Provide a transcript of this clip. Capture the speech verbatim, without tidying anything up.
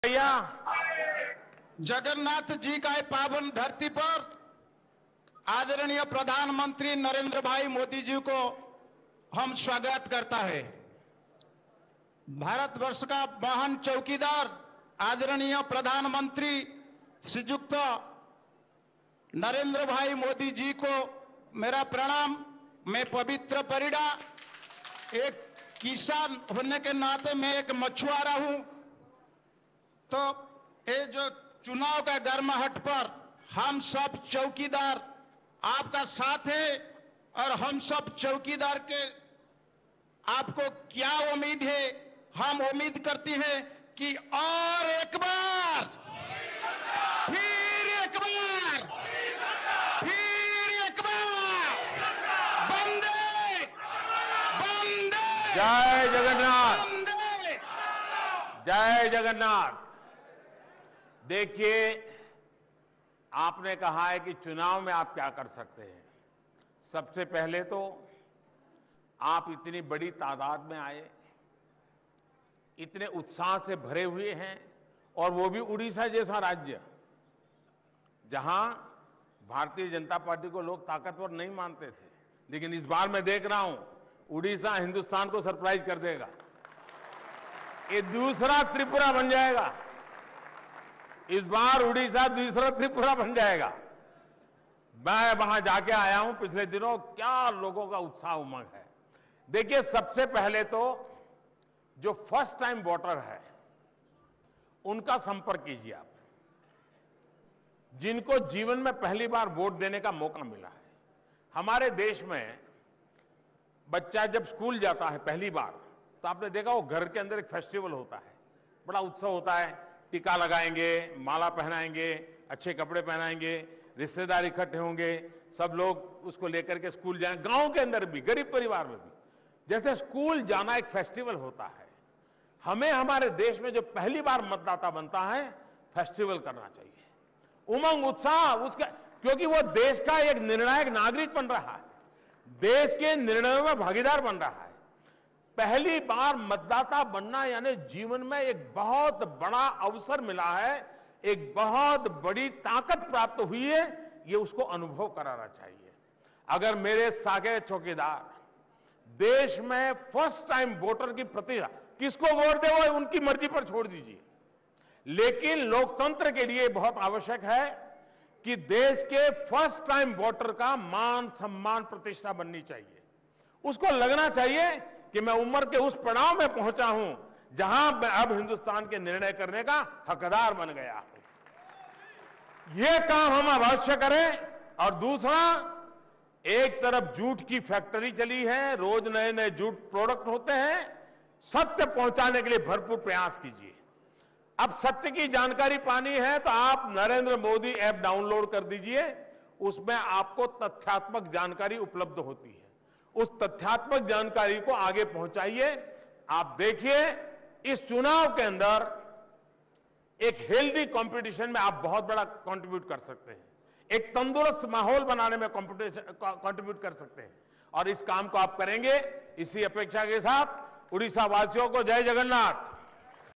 भैया जगन्नाथ जी का पावन धरती पर आदरणीय प्रधानमंत्री नरेंद्र भाई मोदी जी को हम स्वागत करता है। भारतवर्ष का महान चौकीदार आदरणीय प्रधानमंत्री श्रीयुक्त नरेंद्र भाई मोदी जी को मेरा प्रणाम। मैं पवित्र परिड़ा, एक किसान होने के नाते मैं एक मछुआरा हूं, तो ये जो चुनाव का गर्माहट पर हम सब चौकीदार आपका साथ है और हम सब चौकीदार के आपको क्या उम्मीद है, हम उम्मीद करती हैं कि और एक बार फिर एक बार फिर एक बार वंदे वंदे जय जगन्नाथ, वंदे। जय जगन्नाथ। देखिए, आपने कहा है कि चुनाव में आप क्या कर सकते हैं। सबसे पहले तो आप इतनी बड़ी तादाद में आए, इतने उत्साह से भरे हुए हैं, और वो भी उड़ीसा जैसा राज्य जहां भारतीय जनता पार्टी को लोग ताकतवर नहीं मानते थे, लेकिन इस बार मैं देख रहा हूं उड़ीसा हिंदुस्तान को सरप्राइज कर देगा। ये दूसरा त्रिपुरा बन जाएगा। इस बार उड़ीसा दूसरा त्रिपुरा बन जाएगा। मैं वहां जाके आया हूं पिछले दिनों, क्या लोगों का उत्साह उमंग है। देखिए, सबसे पहले तो जो फर्स्ट टाइम वोटर है उनका संपर्क कीजिए आप, जिनको जीवन में पहली बार वोट देने का मौका मिला है। हमारे देश में बच्चा जब स्कूल जाता है पहली बार, तो आपने देखा वो घर के अंदर एक फेस्टिवल होता है, बड़ा उत्सव होता है। टीका लगाएंगे, माला पहनाएंगे, अच्छे कपड़े पहनाएंगे, रिश्तेदार इकट्ठे होंगे, सब लोग उसको लेकर के स्कूल जाएंगे। गांव के अंदर भी, गरीब परिवार में भी, जैसे स्कूल जाना एक फेस्टिवल होता है, हमें हमारे देश में जो पहली बार मतदाता बनता है फेस्टिवल करना चाहिए। उमंग उत्साह उसका, क्योंकि वो देश का एक निर्णायक नागरिक बन रहा है, देश के निर्णयों में भागीदार बन रहा है। पहली बार मतदाता बनना यानी जीवन में एक बहुत बड़ा अवसर मिला है, एक बहुत बड़ी ताकत प्राप्त हुई है, ये उसको अनुभव कराना चाहिए। अगर मेरे सागे चौकीदार देश में फर्स्ट टाइम वोटर की प्रतिशत, किसको वोट दे वो उनकी मर्जी पर छोड़ दीजिए, लेकिन लोकतंत्र के लिए बहुत आवश्यक है कि देश के फर्स्ट टाइम वोटर का मान सम्मान प्रतिष्ठा बननी चाहिए। उसको लगना चाहिए कि मैं उम्र के उस पड़ाव में पहुंचा हूं जहां मैं अब हिंदुस्तान के निर्णय करने का हकदार बन गया हूं। यह काम हम अवश्य करें। और दूसरा, एक तरफ जूठ की फैक्ट्री चली है, रोज नए नए जूठ प्रोडक्ट होते हैं, सत्य पहुंचाने के लिए भरपूर प्रयास कीजिए। अब सत्य की जानकारी पानी है तो आप नरेंद्र मोदी ऐप डाउनलोड कर दीजिए, उसमें आपको तथ्यात्मक जानकारी उपलब्ध होती है। उस तथ्यात्मक जानकारी को आगे पहुंचाइए। आप देखिए, इस चुनाव के अंदर एक हेल्दी कंपटीशन में आप बहुत बड़ा कंट्रीब्यूट कर सकते हैं, एक तंदुरुस्त माहौल बनाने में कंपटीशन कंट्रीब्यूट कर सकते हैं, और इस काम को आप करेंगे। इसी अपेक्षा के साथ उड़ीसा वासियों को जय जगन्नाथ।